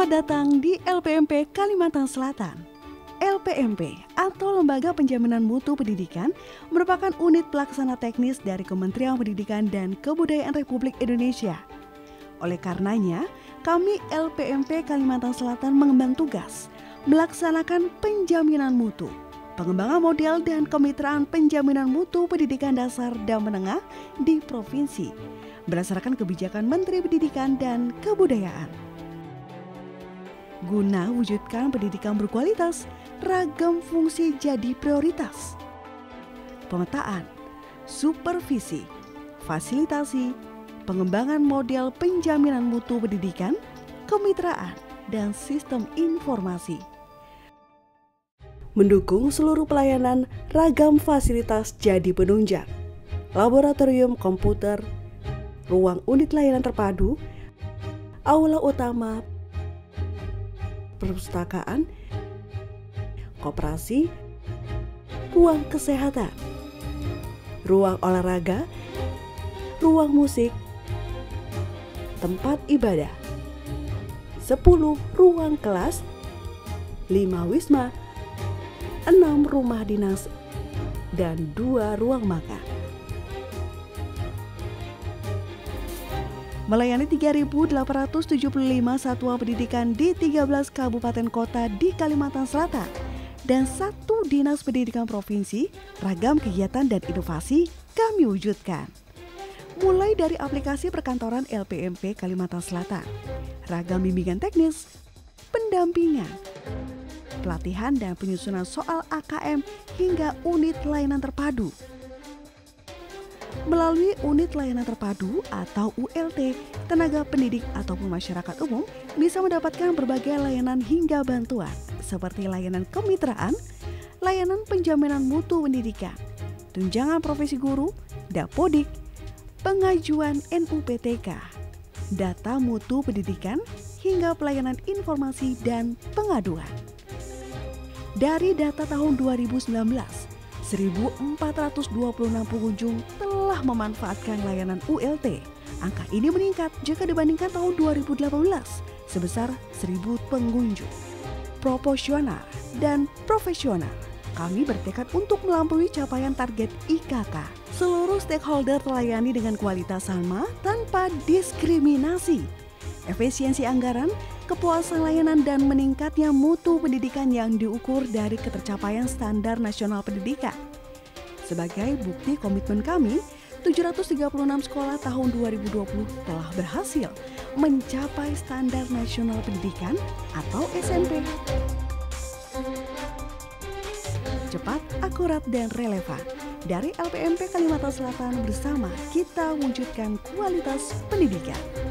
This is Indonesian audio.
Selamat datang di LPMP Kalimantan Selatan. LPMP atau Lembaga Penjaminan Mutu Pendidikan merupakan unit pelaksana teknis dari Kementerian Pendidikan dan Kebudayaan Republik Indonesia. Oleh karenanya, kami LPMP Kalimantan Selatan mengemban tugas melaksanakan penjaminan mutu, pengembangan model dan kemitraan penjaminan mutu pendidikan dasar dan menengah di provinsi berdasarkan kebijakan Menteri Pendidikan dan Kebudayaan. Guna wujudkan pendidikan berkualitas, ragam fungsi jadi prioritas. Pemetaan, supervisi, fasilitasi, pengembangan model penjaminan mutu pendidikan, kemitraan, dan sistem informasi. Mendukung seluruh pelayanan, ragam fasilitas jadi penunjang. Laboratorium komputer, ruang unit layanan terpadu, aula utama, perpustakaan, koperasi, ruang kesehatan, ruang olahraga, ruang musik, tempat ibadah, 10 ruang kelas, 5 wisma, 6 rumah dinas, dan 2 ruang makan. Melayani 3.875 satuan pendidikan di 13 kabupaten kota di Kalimantan Selatan dan 1 dinas pendidikan provinsi, ragam kegiatan dan inovasi kami wujudkan. Mulai dari aplikasi perkantoran LPMP Kalimantan Selatan, ragam bimbingan teknis, pendampingan, pelatihan dan penyusunan soal AKM hingga unit layanan terpadu. Melalui unit layanan terpadu atau ULT, tenaga pendidik ataupun masyarakat umum bisa mendapatkan berbagai layanan hingga bantuan seperti layanan kemitraan, layanan penjaminan mutu pendidikan, tunjangan profesi guru, dapodik, pengajuan NUPTK, data mutu pendidikan, hingga pelayanan informasi dan pengaduan. Dari data tahun 2019, 1.426 pengunjung telah memanfaatkan layanan ULT. Angka ini meningkat jika dibandingkan tahun 2018 sebesar 1.000 pengunjung. Proporsional dan profesional, kami bertekad untuk melampaui capaian target IKK. Seluruh stakeholder terlayani dengan kualitas sama tanpa diskriminasi. Efisiensi anggaran, kepuasan layanan, dan meningkatnya mutu pendidikan yang diukur dari ketercapaian standar nasional pendidikan. Sebagai bukti komitmen kami, 736 sekolah tahun 2020 telah berhasil mencapai standar nasional pendidikan atau SMP. Cepat, akurat, dan relevan. Dari LPMP Kalimantan Selatan bersama kita wujudkan kualitas pendidikan.